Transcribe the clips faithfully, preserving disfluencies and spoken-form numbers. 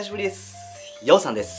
久しぶりです。ようさんです。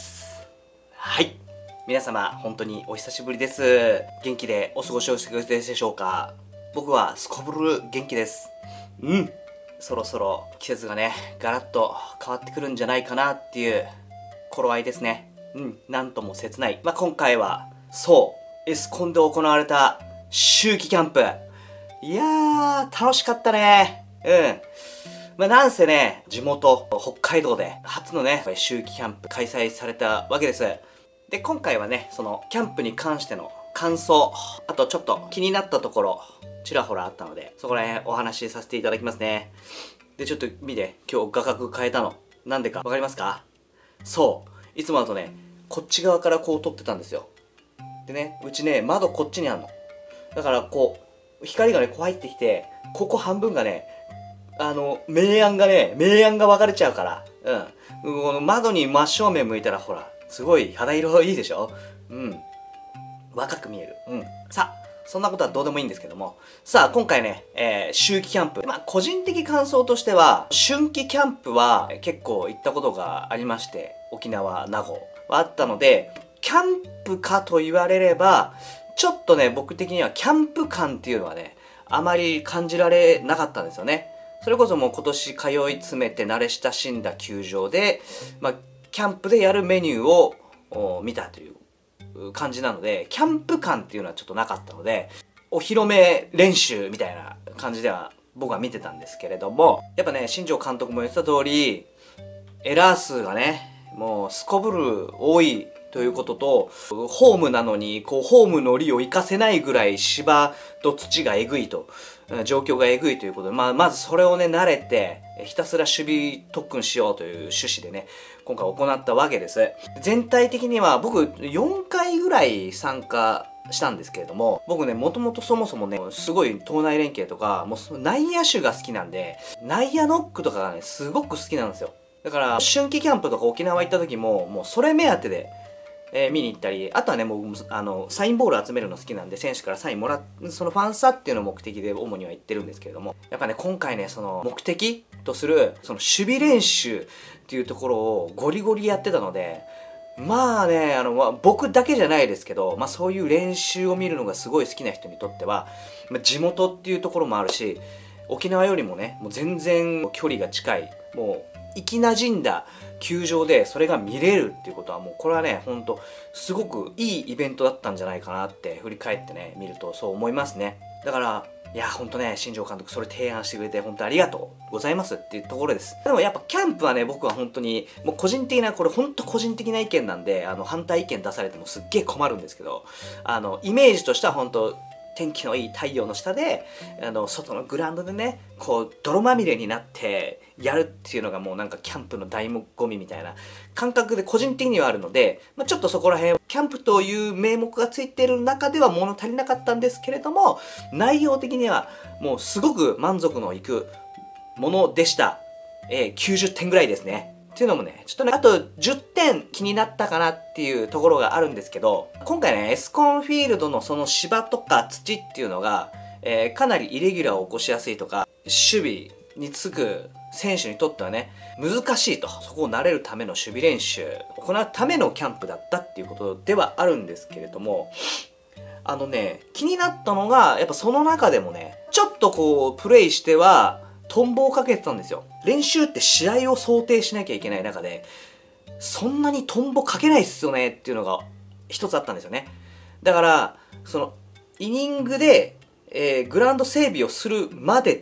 はい。皆様、本当にお久しぶりです。元気でお過ごしをしてくれてるでしょうか？僕はすこぶる元気です。うん。そろそろ季節がね、ガラッと変わってくるんじゃないかなっていう頃合いですね。うん。なんとも切ない。まあ、今回は、そう、エスコンで行われた秋季キャンプ。いやー、楽しかったね。うん。まあ、なんせね、地元、北海道で初のね、秋季キャンプ開催されたわけです。で、今回はね、その、キャンプに関しての感想、あとちょっと気になったところ、ちらほらあったので、そこら辺お話しさせていただきますね。で、ちょっと見て、今日画角変えたの。なんでかわかりますか？そう。いつもだとね、こっち側からこう撮ってたんですよ。でね、うちね、窓こっちにあんの。だからこう、光がね、こう入ってきて、ここ半分がね、あの、明暗がね、明暗が分かれちゃうから。うん。この窓に真正面向いたらほら、すごい肌色いいでしょ？うん。若く見える。うん。さあ、そんなことはどうでもいいんですけども。さあ、今回ね、えー、秋季キャンプ。まあ、個人的感想としては、春季キャンプは結構行ったことがありまして、沖縄、名護はあったので、キャンプかと言われれば、ちょっとね、僕的にはキャンプ感っていうのはね、あまり感じられなかったんですよね。それこそもう今年通い詰めて慣れ親しんだ球場で、まあ、キャンプでやるメニューを見たという感じなので、キャンプ感っていうのはちょっとなかったので、お披露目練習みたいな感じでは僕は見てたんですけれども、やっぱね、新庄監督も言ってた通り、エラー数がね、もうすこぶる多いということと、ホームなのに、こう、ホームの利を活かせないぐらい芝と土がえぐいと、状況がえぐいということで、まあ、まずそれをね、慣れて、ひたすら守備特訓しようという趣旨でね、今回行ったわけです。全体的には僕よんかいぐらい参加したんですけれども、僕ね、もともとそもそもね、すごい投内連携とか、もう内野手が好きなんで、内野ノックとかがね、すごく好きなんですよ。だから、春季キャンプとか沖縄行った時も、もうそれ目当てで、えー、見に行ったり、あとはね、もう、あの、サインボール集めるの好きなんで、選手からサインもらっ、そのファンサっていうのを目的で主には行ってるんですけれども、やっぱね、今回ね、その、目的とする、その、守備練習っていうところをゴリゴリやってたので、まあね、あの、まあ、僕だけじゃないですけど、まあそういう練習を見るのがすごい好きな人にとっては、まあ、地元っていうところもあるし、沖縄よりもね、もう全然距離が近い、もう、生き馴染んだ球場でそれが見れるっていうことはもうこれはね、ほんとすごくいいイベントだったんじゃないかなって振り返ってね、見るとそう思いますね。だから、いや、ほんとね、新庄監督それ提案してくれて本当ありがとうございますっていうところです。でもやっぱキャンプはね、僕は本当に、もう個人的な、これほんと個人的な意見なんで、あの、反対意見出されてもすっげえ困るんですけど、あの、イメージとしては本当天気のいい太陽の下で、あの、外のグラウンドでね、こう、泥まみれになってやるっていうのがもうなんかキャンプの醍醐味みたいな感覚で個人的にはあるので、まあ、ちょっとそこら辺、キャンプという名目がついている中では物足りなかったんですけれども、内容的にはもうすごく満足のいくものでした。えー、きゅうじゅってんぐらいですね。っていうのもね、ちょっとね、あとじゅってん気になったかなっていうところがあるんですけど、今回ね、エスコンフィールドのその芝とか土っていうのが、えー、かなりイレギュラーを起こしやすいとか、守備につく選手にとってはね、難しいと。そこを慣れるための守備練習、行うためのキャンプだったっていうことではあるんですけれども、あのね、気になったのが、やっぱその中でもね、ちょっとこう、プレイしては、トンボをかけてたんですよ。練習って試合を想定しなきゃいけない中で、そんなにトンボかけないっすよねっていうのが一つあったんですよね。だから、その、イニングで、えー、グラウンド整備をするまでって、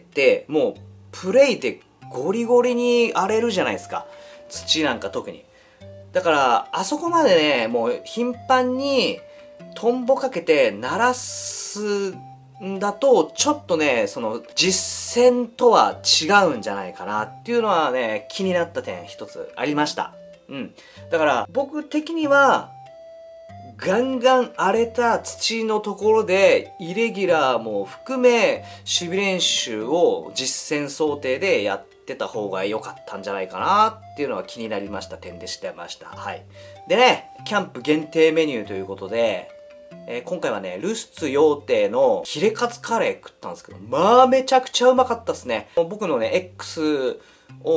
もう、プレイでゴリゴリに荒れるじゃないですか。土なんか特に。だから、あそこまでね、もう頻繁にトンボかけて鳴らすんだと、ちょっとね、その実践とは違うんじゃないかなっていうのはね、気になった点一つありました。うん。だから僕的には、ガンガン荒れた土のところで、イレギュラーも含め、守備練習を実践想定でやってた方が良かったんじゃないかなっていうのは気になりました点でしてました。はい。でね、キャンプ限定メニューということで、えー、今回はね、ルスツ羊蹄のヒレカツカレー食ったんですけど、まあめちゃくちゃうまかったですね。僕のね、X を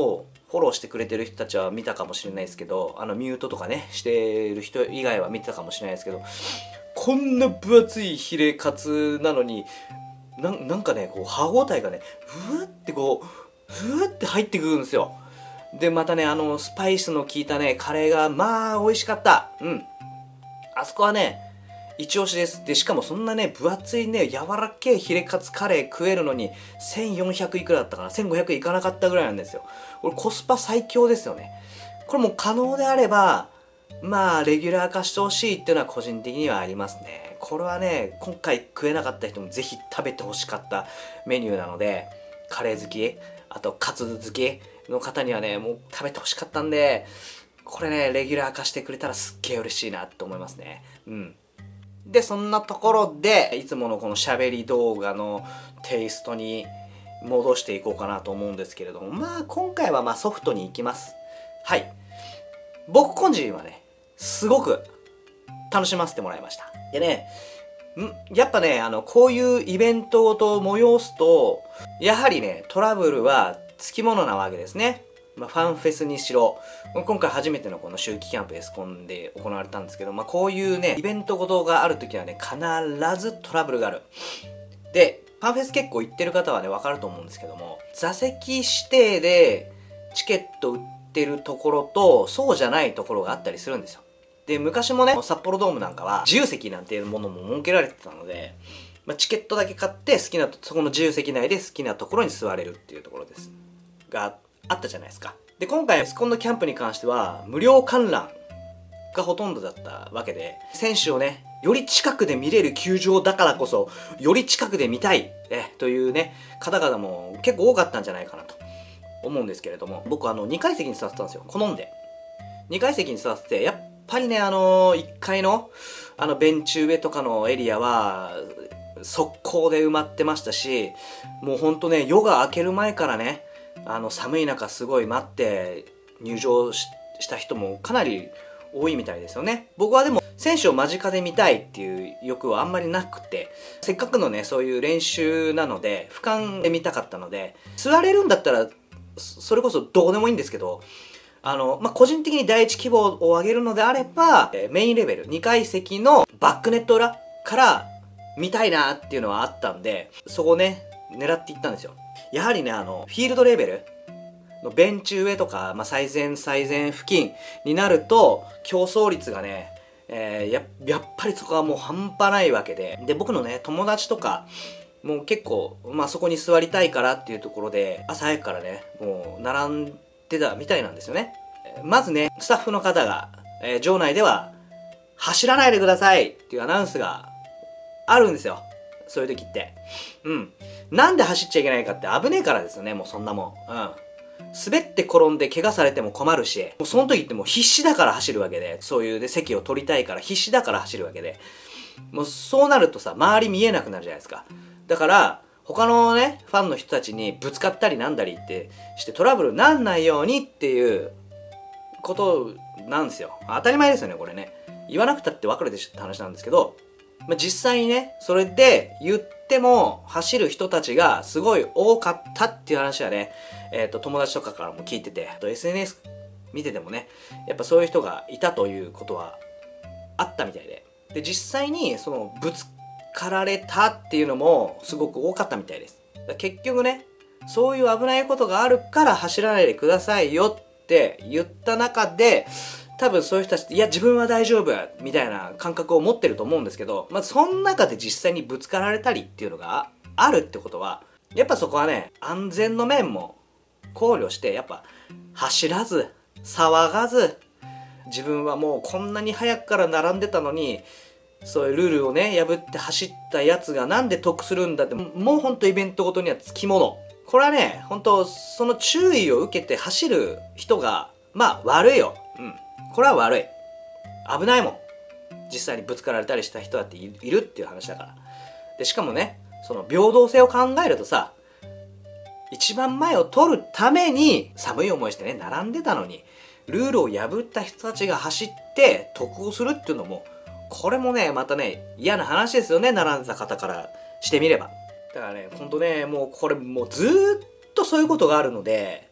フォローしてくれてる人たちは見たかもしれないですけど、あのミュートとかねしてる人以外は見てたかもしれないですけど、こんな分厚いヒレカツなのにななんかねこう歯応えがねふわってこうふわって入ってくるんですよ。でまたねあのスパイスの効いたねカレーがまあ美味しかった。うん、あそこはね一押しです。でしかもそんなね分厚いね柔らけえヒレカツカレー食えるのにせんよんひゃくいくらだったかな、せんごひゃくいかなかったぐらいなんですよ。これコスパ最強ですよね。これも可能であればまあレギュラー化してほしいっていうのは個人的にはありますね。これはね今回食えなかった人もぜひ食べてほしかったメニューなので、カレー好きあとカツ好きの方にはねもう食べてほしかったんで、これねレギュラー化してくれたらすっげえ嬉しいなと思いますね。うん。でそんなところでいつものこの喋り動画のテイストに戻していこうかなと思うんですけれども、まあ今回はまあソフトに行きます。はい、僕個人はねすごく楽しませてもらいました。でねんやっぱねあのこういうイベントごと催すとやはりねトラブルはつきものなわけですね。まあ、ファンフェスにしろ今回初めてのこの秋季キャンプエスコンで行われたんですけど、まあ、こういうねイベントごとがある時はね必ずトラブルがある。でファンフェス結構行ってる方はね分かると思うんですけども、座席指定でチケット売ってるところとそうじゃないところがあったりするんですよ。で昔もね札幌ドームなんかは自由席なんていうものも設けられてたので、まあ、チケットだけ買って好きなそこの自由席内で好きなところに座れるっていうところですがあったじゃないですか。で今回エスコンのキャンプに関しては無料観覧がほとんどだったわけで、選手をねより近くで見れる球場だからこそより近くで見たい、ね、というね方々も結構多かったんじゃないかなと思うんですけれども、僕あのにかい席に座ってたんですよ。好んでにかい席に座ってて、やっぱりねあのいっかいのあのベンチ上とかのエリアは速攻で埋まってましたし、もうほんとね夜が明ける前からねあの寒い中すごい待って入場 し, した人もかなり多いみたいですよね。僕はでも選手を間近で見たいっていう欲はあんまりなくて、せっかくのねそういう練習なので俯瞰で見たかったので、座れるんだったらそれこそどうでもいいんですけど、あの、まあ、個人的に第一希望を上げるのであればメインレベルにかい席のバックネット裏から見たいなっていうのはあったんで、そこをね狙っていったんですよ。やはりねあのフィールドレベルのベンチ上とか、まあ、最前最前付近になると競争率がね、えー、や, やっぱりそこはもう半端ないわけで、で僕のね友達とかもう結構、まあ、そこに座りたいからっていうところで朝早くからねもう並んでたみたいなんですよね。まずねスタッフの方が、えー、場内では走らないでくださいっていうアナウンスがあるんですよ。そういう時って。うん。なんで走っちゃいけないかって危ねえからですよね、もうそんなもん。うん。滑って転んで怪我されても困るし、もうその時ってもう必死だから走るわけで、そういう、ね、席を取りたいから必死だから走るわけで、もうそうなるとさ、周り見えなくなるじゃないですか。だから、他のね、ファンの人たちにぶつかったりなんだりってしてトラブルなんないようにっていうことなんですよ。当たり前ですよね、これね。言わなくたって分かるでしょって話なんですけど、まあ、実際にねそれで言っても走る人たちがすごい多かったっていう話はね、えー、と友達とかからも聞いてて、と エスエヌエス 見ててもねやっぱそういう人がいたということはあったみたいで、で実際にそのぶつかられたっていうのもすごく多かったみたいです。だ結局ねそういう危ないことがあるから走らないでくださいよって言った中で、多分そういう人たちっていや自分は大丈夫みたいな感覚を持ってると思うんですけど、まずその中で実際にぶつかられたりっていうのがあるってことはやっぱそこはね安全の面も考慮してやっぱ走らず騒がず、自分はもうこんなに早くから並んでたのにそういうルールをね破って走ったやつがなんで得するんだって、もうほんとイベントごとにはつきもの。これはねほんとその注意を受けて走る人がまあ悪いよ。うんこれは悪い。危ないもん。実際にぶつかられたりした人だっているっていう話だから。でしかもねその平等性を考えるとさ、一番前を取るために寒い思いしてね並んでたのにルールを破った人たちが走って得をするっていうのも、これもねまたね嫌な話ですよね、並んでた方からしてみれば。だからねほんとねもうこれもうずーっとそういうことがあるので、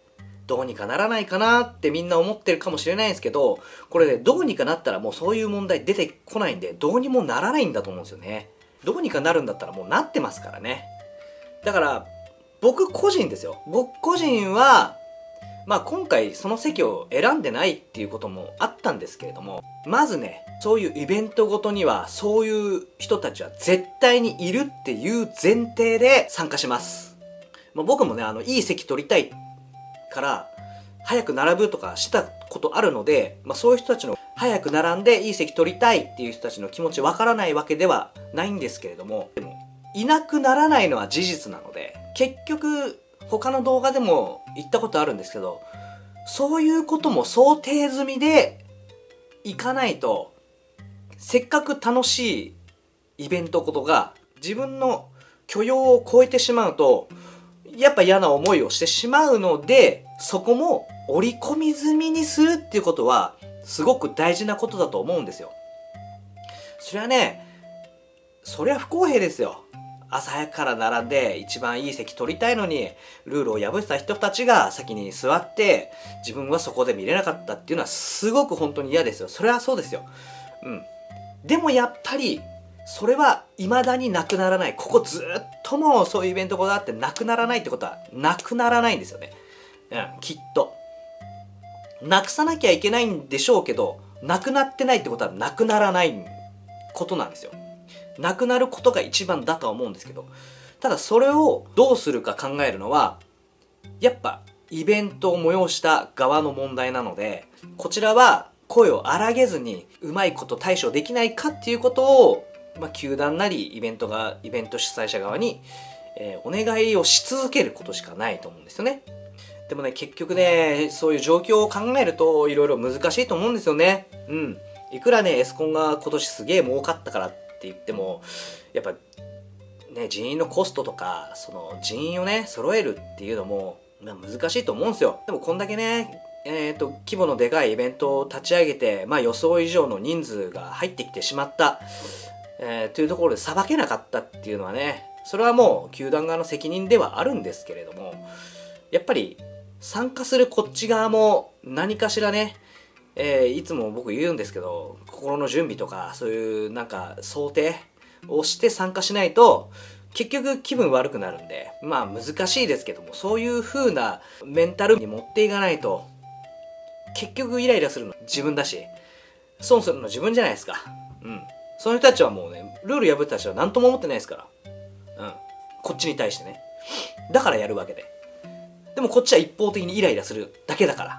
どうにかならないかなってみんな思ってるかもしれないんですけど、これね、どうにかなったらもうそういう問題出てこないんで、どうにもならないんだと思うんですよね。どうにかなるんだったらもうなってますからね。だから、僕個人ですよ。僕個人は、まあ今回その席を選んでないっていうこともあったんですけれども、まずね、そういうイベントごとにはそういう人たちは絶対にいるっていう前提で参加します。まあ、僕もね、あの、いい席取りたいから早く並ぶとかしたことあるので、まあ、そういう人たちの早く並んでいい席取りたいっていう人たちの気持ちわからないわけではないんですけれども、でもいなくならないのは事実なので、結局他の動画でも言ったことあるんですけど、そういうことも想定済みで行かないと、せっかく楽しいイベントことが自分の許容を超えてしまうと、やっぱ嫌な思いをしてしまうので、そこも織り込み済みにするっていうことはすごく大事なことだと思うんですよ。それはね、そりゃ不公平ですよ。朝早くから並んで一番いい席取りたいのに、ルールを破ってた人たちが先に座って自分はそこで見れなかったっていうのはすごく本当に嫌ですよ。それはそうですよ。うん。でもやっぱりそれは未だになくならない。ここずっともうそういうイベントがあってなくならないってことはなくならないんですよね。うん、きっと。なくさなきゃいけないんでしょうけど、なくなってないってことはなくならないことなんですよ。なくなることが一番だとは思うんですけど、ただそれをどうするか考えるのは、やっぱイベントを催した側の問題なので、こちらは声を荒げずにうまいこと対処できないかっていうことを、まあ、球団なりイベントがイベント主催者側に、えー、お願いをし続けることしかないと思うんですよね。でもね、結局ね、そういう状況を考えるといろいろ難しいと思うんですよね。うん。いくらね、エスコンが今年すげえ儲かったからって言っても、やっぱね、人員のコストとか、その人員をね、揃えるっていうのも、まあ、難しいと思うんですよ。でもこんだけね、えっと、規模のでかいイベントを立ち上げて、まあ予想以上の人数が入ってきてしまった、えー、というところで裁けなかったっていうのはね、それはもう球団側の責任ではあるんですけれども、やっぱり参加するこっち側も何かしらね、えー、いつも僕言うんですけど、心の準備とかそういうなんか想定をして参加しないと結局気分悪くなるんで、まあ難しいですけども、そういう風なメンタルに持っていかないと結局イライラするの自分だし、損するの自分じゃないですか。うん。その人たちはもうね、ルール破った人は何とも思ってないですから。うん。こっちに対してね。だからやるわけで。でもこっちは一方的にイライラするだけだから。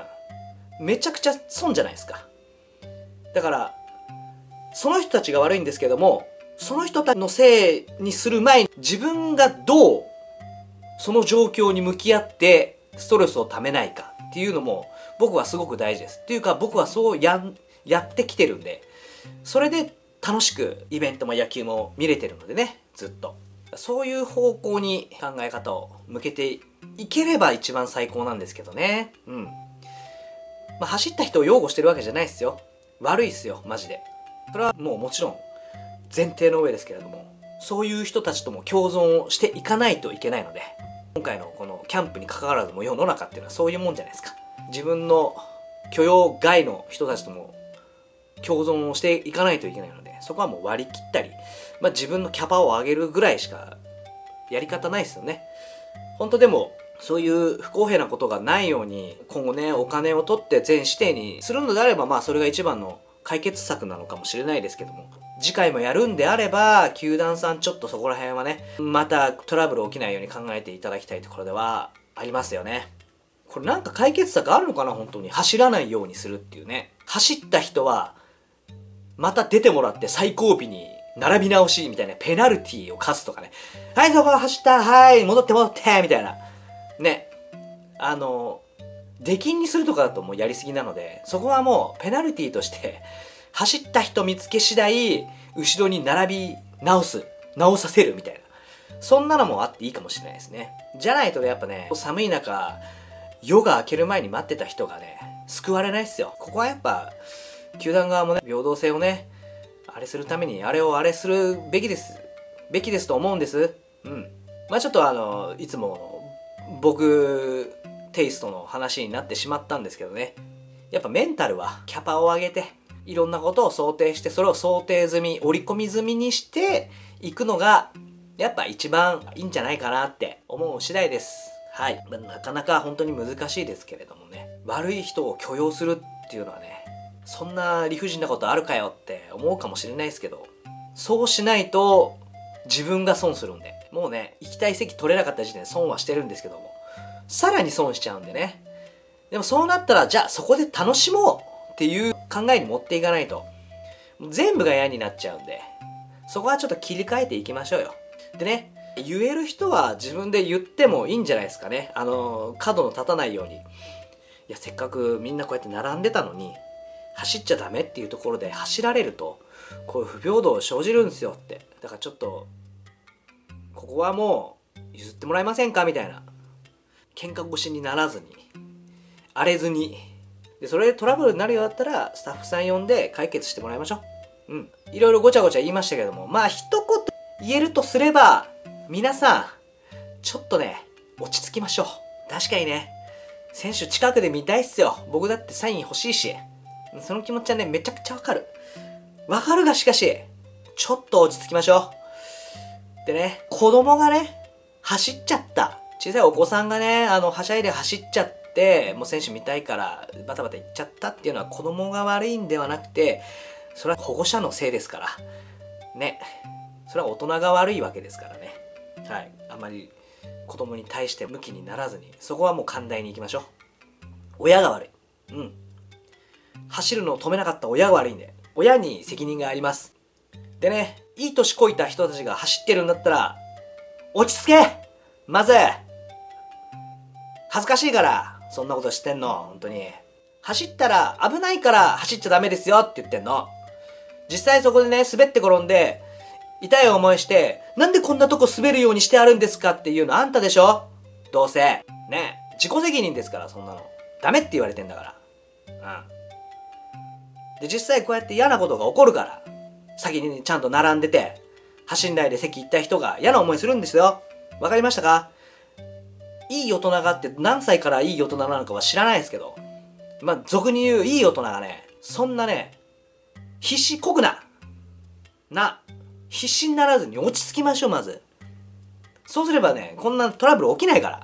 うん。めちゃくちゃ損じゃないですか。だから、その人たちが悪いんですけども、その人たちのせいにする前に自分がどうその状況に向き合ってストレスをためないかっていうのも僕はすごく大事です。っていうか僕はそうやん、やってきてるんで、それで楽しくイベントも野球も見れてるのでね、ずっと。そういう方向に考え方を向けていければ一番最高なんですけどね。うん。まあ、走った人を擁護してるわけじゃないですよ。悪いっすよ、マジで。それはもうもちろん前提の上ですけれども、そういう人たちとも共存をしていかないといけないので、今回のこのキャンプに関わらずも世の中っていうのはそういうもんじゃないですか。自分の許容外の人たちとも共存をしていかないといけないので、そこはもう割り切ったり、まあ、自分のキャパを上げるぐらいしかやり方ないですよね。本当でもそういう不公平なことがないように今後ね、お金を取って全指定にするのであれば、まあそれが一番の解決策なのかもしれないですけども、次回もやるんであれば球団さんちょっとそこら辺はね、またトラブル起きないように考えていただきたいところではありますよね。これなんか解決策あるのかな、本当に。走らないようにするっていうね。走った人はまた出てもらって最後尾に並び直しみたいなペナルティーを課すとかね。はい、そこ走った、はい戻って戻ってみたいなね。あの出禁にするとかだともうやりすぎなので、そこはもうペナルティーとして走った人見つけ次第後ろに並び直す、直させるみたいな、そんなのもあっていいかもしれないですね。じゃないとね、やっぱね、寒い中夜が明ける前に待ってた人がね、救われないっすよ。ここはやっぱ球団側もね、平等性をね、あれするためにあれをあれするべきですべきですと思うんです。うん。まあちょっとあのいつも僕テイストの話になってしまったんですけどね。やっぱメンタルはキャパを上げて、いろんなことを想定して、それを想定済み、織り込み済みにしていくのが、やっぱ一番いいんじゃないかなって思う次第です。はい。なかなか本当に難しいですけれどもね。悪い人を許容するっていうのはね、そんな理不尽なことあるかよって思うかもしれないですけど、そうしないと自分が損するんで、もうね、行きたい席取れなかった時点で損はしてるんですけども、さらに損しちゃうんでね。でもそうなったら、じゃあそこで楽しもうっていう考えに持っていかないと、全部が嫌になっちゃうんで、そこはちょっと切り替えていきましょうよ。でね、言える人は自分で言ってもいいんじゃないですかね。あの、角の立たないように。いや、せっかくみんなこうやって並んでたのに、走っちゃダメっていうところで走られると、こういう不平等生じるんですよって。だからちょっと、ここはもう譲ってもらえませんかみたいな。喧嘩腰にならずに、荒れずに。で、それでトラブルになるようだったら、スタッフさん呼んで解決してもらいましょう。うん。いろいろごちゃごちゃ言いましたけども、まあ一言言えるとすれば、皆さん、ちょっとね、落ち着きましょう。確かにね、選手近くで見たいっすよ。僕だってサイン欲しいし。その気持ちはね、めちゃくちゃわかる。わかるがしかし、ちょっと落ち着きましょう。でね、子供がね、走っちゃった。小さいお子さんがね、あの、はしゃいで走っちゃって、もう選手見たいからバタバタ行っちゃったっていうのは子供が悪いんではなくて、それは保護者のせいですから。ね。それは大人が悪いわけですからね。はい。あんまり子供に対して向きにならずに、そこはもう寛大に行きましょう。親が悪い。うん。走るのを止めなかった親が悪いんで、親に責任があります。でね、いい年こいた人たちが走ってるんだったら、落ち着けまず恥ずかしいから、そんなことしてんの、本当に。走ったら危ないから走っちゃダメですよって言ってんの。実際そこでね、滑って転んで、痛い思いして、なんでこんなとこ滑るようにしてあるんですかっていうのあんたでしょどうせ。ね。自己責任ですから、そんなの。ダメって言われてんだから。うん。で、実際こうやって嫌なことが起こるから、先にちゃんと並んでて、走んないで席行った人が嫌な思いするんですよ。わかりましたか？いい大人がって何歳からいい大人なのかは知らないですけど、まあ、俗に言ういい大人がね、そんなね、必死こくな。な。必死にならずに落ち着きましょう、まず。そうすればね、こんなトラブル起きないから。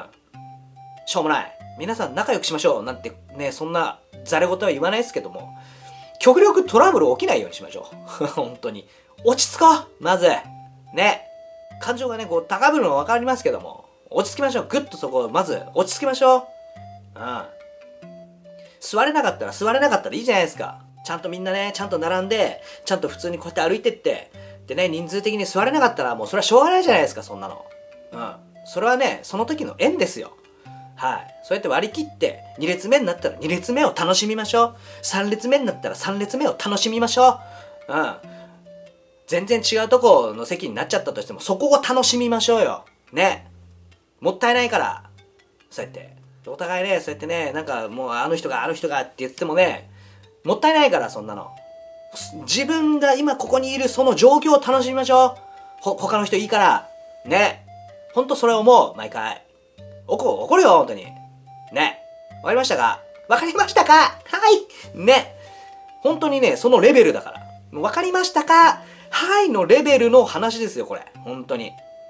うん。しょうもない。皆さん仲良くしましょう。なんてね、そんなざれ言は言わないですけども、極力トラブル起きないようにしましょう。本当に。落ち着こうまず。ね。感情がね、こう高ぶるのはわかりますけども、落ち着きましょう。ぐっとそこをまず落ち着きましょう。うん。座れなかったら座れなかったらいいじゃないですか。ちゃんとみんなね、ちゃんと並んで、ちゃんと普通にこうやって歩いてって、でね、人数的に座れなかったらもうそれはしょうがないじゃないですか、そんなの。うん。それはね、その時の縁ですよ。はい。そうやって割り切って、に列目になったらに列目を楽しみましょう。さん列目になったらさん列目を楽しみましょう。うん。全然違うとこの席になっちゃったとしても、そこを楽しみましょうよ。ね。もったいないから。そうやって。お互いね、そうやってね、なんかもうあの人があの人がって言ってもね、もったいないから、そんなの。自分が今ここにいるその状況を楽しみましょう。ほ、他の人いいから。ね。ほんとそれ思う、毎回。怒、怒るよ、ほんとに。ね。わかりましたか？わかりましたか？はい。ね。本当にね、そのレベルだから。わかりましたか？はいのレベルの話ですよ、これ。本当に。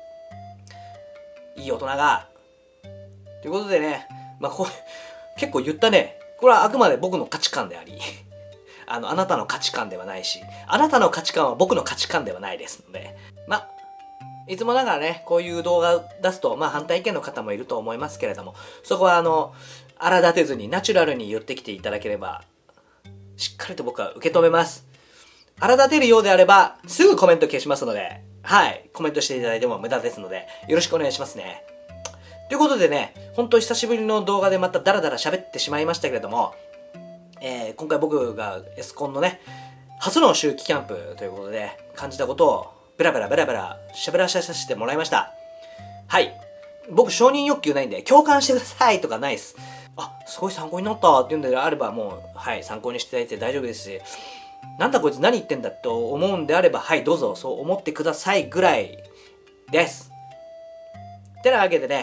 いい大人が。ということでね、まあ、これ、結構言ったね。これはあくまで僕の価値観であり、あの、あなたの価値観ではないし、あなたの価値観は僕の価値観ではないですので、まあ、いつもながらね、こういう動画を出すと、まあ反対意見の方もいると思いますけれども、そこはあの、荒立てずにナチュラルに言ってきていただければ、しっかりと僕は受け止めます。荒立てるようであれば、すぐコメント消しますので、はい、コメントしていただいても無駄ですので、よろしくお願いしますね。ということでね、ほんと久しぶりの動画でまたダラダラ喋ってしまいましたけれども、えー、今回僕がエスコンのね、初の秋季キャンプということで、感じたことをベラベラベラベラ喋らさせてもらいました。はい。僕承認欲求ないんで、共感してくださいとかないです。あ、すごい参考になったっていうんであれば、もう、はい、参考にしていただいて大丈夫ですし、なんだこいつ何言ってんだと思うんであれば、はい、どうぞそう思ってくださいぐらいです。てなわけでね、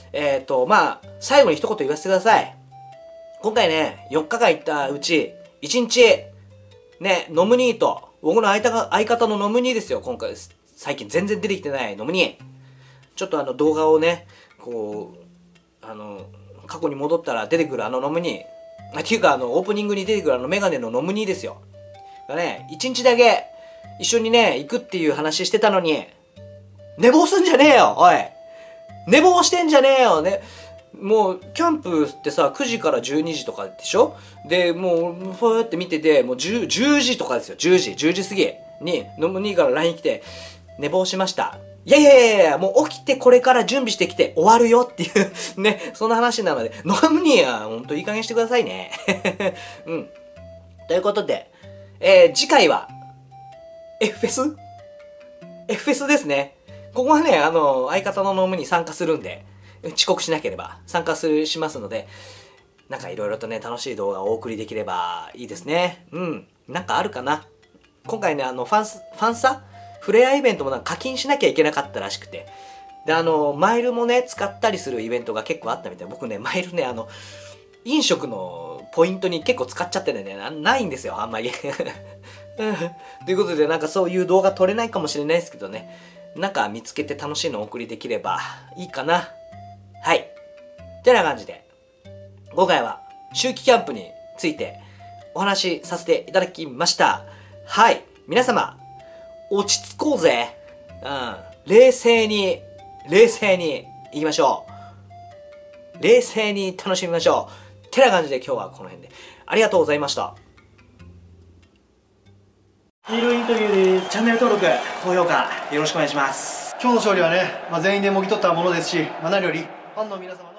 えっと、まあ、最後に一言言わせてください。今回ね、よっかかん行ったうち、いちにち、ね、ノムニーと、僕の相方相方のノムニーですよ、今回です。最近全然出てきてないノムニー。ちょっとあの動画をね、こう、あの、過去に戻ったら出てくるあのノムニー。っていうか、あの、オープニングに出てくるあのメガネのノムニーですよ。がね、いちにちだけ一緒にね、行くっていう話してたのに、寝坊すんじゃねえよ、おい。寝坊してんじゃねえよ、ね。もう、キャンプってさ、くじからじゅうにじとかでしょ？で、もう、ふーって見てて、もうじゅう、じゅうじとかですよ。じゅうじ、じゅうじ過ぎに、ノムニーから ライン 来て、寝坊しました。いやいやいやいや、もう起きてこれから準備してきて終わるよっていうね、そんな話なので、ノムニーはほんといい加減してくださいね。うん。ということで、えー、次回は、F フェス ?F フェスですね。ここはね、あの、相方のノムに参加するんで、遅刻しなければ参加する、しますので、なんかいろいろとね、楽しい動画をお送りできればいいですね。うん。なんかあるかな。今回ね、あの、ファンス、ファンサフレアイベントもなんか課金しなきゃいけなかったらしくて。で、あの、マイルもね、使ったりするイベントが結構あったみたい。僕ね、マイルね、あの、飲食のポイントに結構使っちゃってね、なないんですよ、あんまり。ということで、なんかそういう動画撮れないかもしれないですけどね。なんか見つけて楽しいのをお送りできればいいかな。はい。てな感じで、今回は秋季キャンプについてお話しさせていただきました。はい。皆様、落ち着こうぜ。うん。冷静に、冷静に行きましょう。冷静に楽しみましょう。てな感じで今日はこの辺で。ありがとうございました。ヒーローインタビューです。チャンネル登録、高評価よろしくお願いします。 今日の勝利はね、まあ、全員でもぎ取ったものですし、まあ、何よりファンの皆様